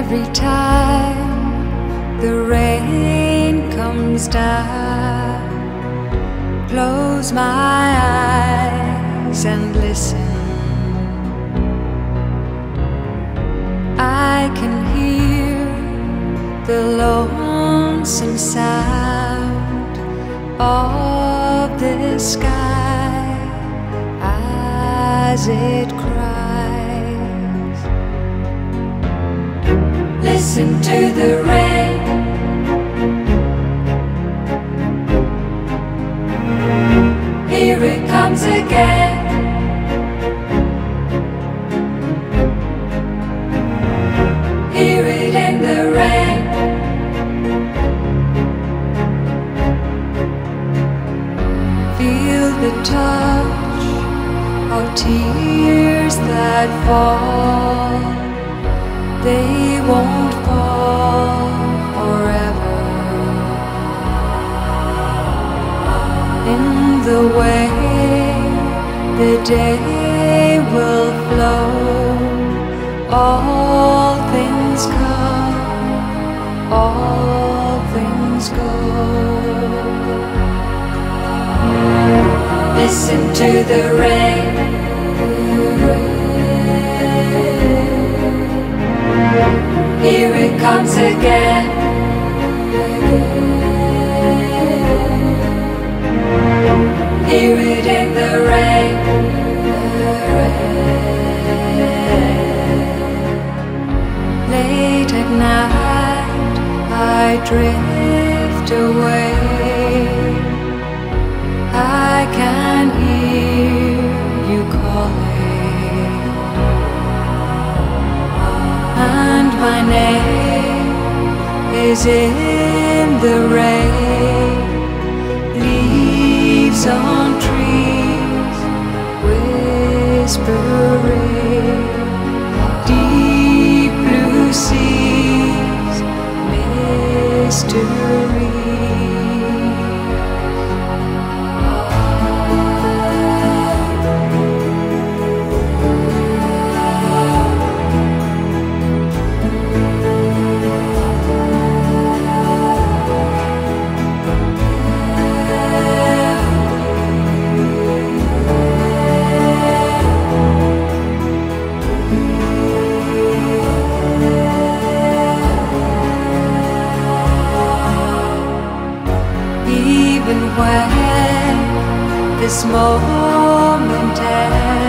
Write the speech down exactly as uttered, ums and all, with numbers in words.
Every time the rain comes down, close my eyes and listen. I can hear the lonesome sound of the sky as it cries. Listen to the rain, here it comes again. Hear it in the rain. Feel the touch of tears that fall. They won't fall forever. In the way the day will flow, all things come, all things go. Listen to the rain. Here it comes again. Hear it in the rain. Late at night I drift away. I can hear you calling, and my name is in the rain. Leaves on trees whispering, deep blue seas, mystery. Even when this moment ends,